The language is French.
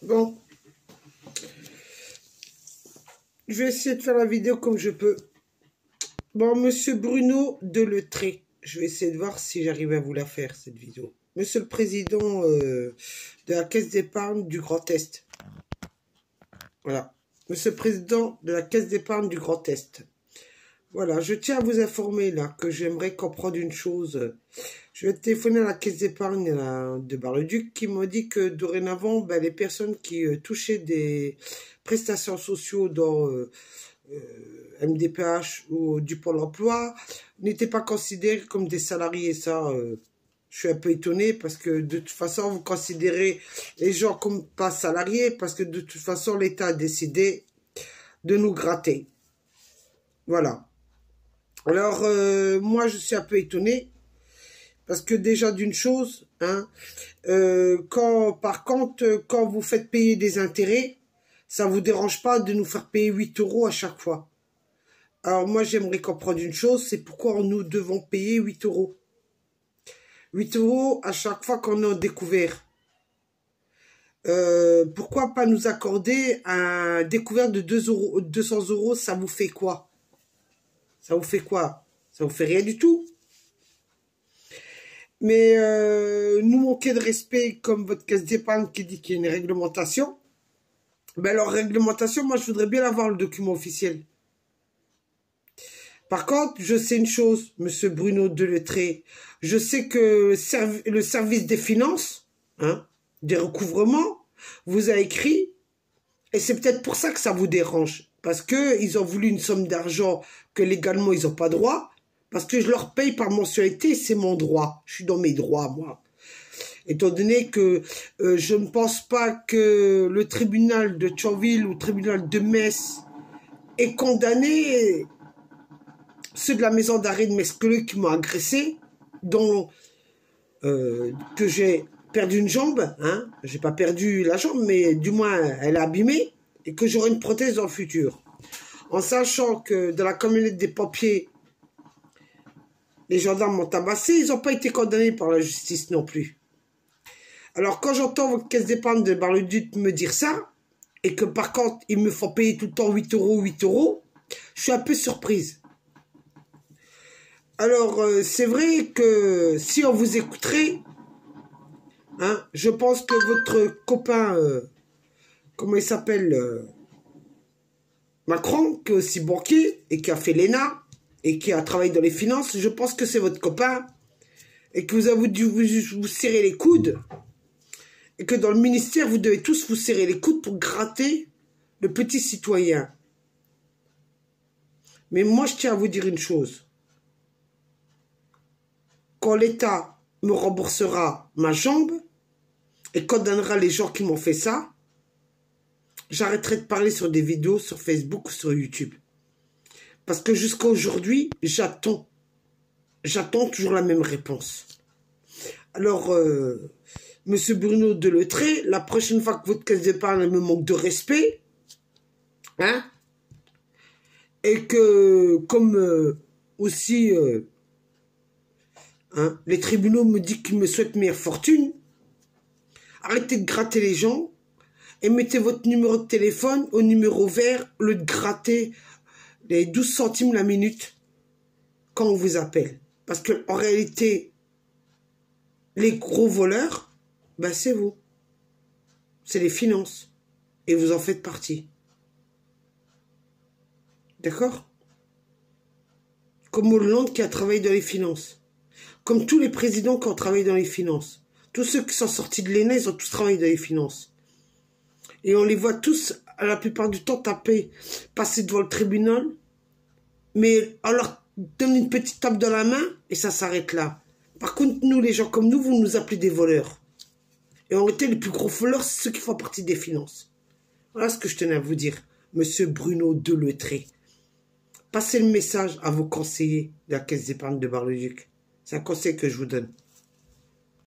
Bon, je vais essayer de faire la vidéo comme je peux. Bon, monsieur Bruno Delettré, je vais essayer de voir si j'arrive à vous la faire, cette vidéo. Monsieur le président de la Caisse d'épargne du Grand Est. Voilà. Monsieur le président de la Caisse d'épargne du Grand Est. Voilà, je tiens à vous informer là que j'aimerais comprendre une chose. Je vais téléphoner à la Caisse d'épargne de Bar-le-Duc qui m'a dit que dorénavant, les personnes qui touchaient des prestations sociaux dans MDPH ou du Pôle emploi n'étaient pas considérées comme des salariés. Ça, je suis un peu étonné parce que de toute façon, vous considérez les gens comme pas salariés parce que de toute façon, l'État a décidé de nous gratter. Voilà. Alors, moi, je suis un peu étonné. Parce que déjà, d'une chose, hein, par contre, quand vous faites payer des intérêts, ça ne vous dérange pas de nous faire payer 8 € à chaque fois. Alors, moi, j'aimerais comprendre une chose, c'est pourquoi nous devons payer 8 €. 8 € à chaque fois qu'on a découvert. Pourquoi pas nous accorder un découvert de 200 €, ça vous fait quoi? Ça vous fait quoi? Ça vous fait rien du tout. Mais nous manquer de respect comme votre caisse d'épargne qui dit qu'il y a une réglementation. Alors, réglementation, moi, je voudrais bien avoir le document officiel. Par contre, je sais une chose, monsieur Bruno Delettré. Je sais que le service des finances, hein, des recouvrements, vous a écrit, et c'est peut-être pour ça que ça vous dérange. Parce qu'ils ont voulu une somme d'argent que légalement, ils n'ont pas droit. Parce que je leur paye par mensualité, c'est mon droit. Je suis dans mes droits, moi. Étant donné que je ne pense pas que le tribunal de Thionville ou le tribunal de Metz ait condamné ceux de la maison d'arrêt de Mescleux qui m'ont agressé, dont que j'ai perdu une jambe. Hein. J'ai pas perdu la jambe, mais du moins elle est abîmée et que j'aurai une prothèse dans le futur. En sachant que dans la camionnette des pompiers, les gendarmes m'ont tabassé, ils n'ont pas été condamnés par la justice non plus. Alors, quand j'entends votre caisse d'épargne de Bar-le-Duc me dire ça, et que par contre, ils me font payer tout le temps 8 €, 8 €, je suis un peu surprise. Alors, c'est vrai que si on vous écouterait, hein, je pense que votre copain, comment il s'appelle, Macron, qui est aussi banquier, et qui a fait l'ENA, et qui a travaillé dans les finances, je pense que c'est votre copain, et que vous avez dû vous serrer les coudes, et que dans le ministère, vous devez tous vous serrer les coudes pour gratter le petit citoyen. Mais moi, je tiens à vous dire une chose. Quand l'État me remboursera ma jambe, et condamnera les gens qui m'ont fait ça, j'arrêterai de parler sur des vidéos sur Facebook ou sur YouTube. Parce que jusqu'à aujourd'hui, j'attends. J'attends toujours la même réponse. Alors, monsieur Bruno Delettré, la prochaine fois que votre caisse d'épargne me manque de respect, hein, et que, comme aussi, hein, les tribunaux me disent qu'ils me souhaitent meilleure fortune, arrêtez de gratter les gens et mettez votre numéro de téléphone au numéro vert au lieu de gratter les 12 centimes la minute quand on vous appelle. Parce qu'en réalité, les gros voleurs, c'est vous. C'est les finances. Et vous en faites partie. D'accord? Comme Hollande qui a travaillé dans les finances. Comme tous les présidents qui ont travaillé dans les finances. Tous ceux qui sont sortis de l'ENA, ils ont tous travaillé dans les finances. Et on les voit tous, à la plupart du temps, passer devant le tribunal. Mais on leur donne une petite tape dans la main et ça s'arrête là. Par contre, nous, les gens comme nous, vous nous appelez des voleurs. Et en réalité, les plus gros voleurs, c'est ceux qui font partie des finances. Voilà ce que je tenais à vous dire, monsieur Bruno Delettré. Passez le message à vos conseillers de la Caisse d'épargne de Bar-le-Duc. C'est un conseil que je vous donne.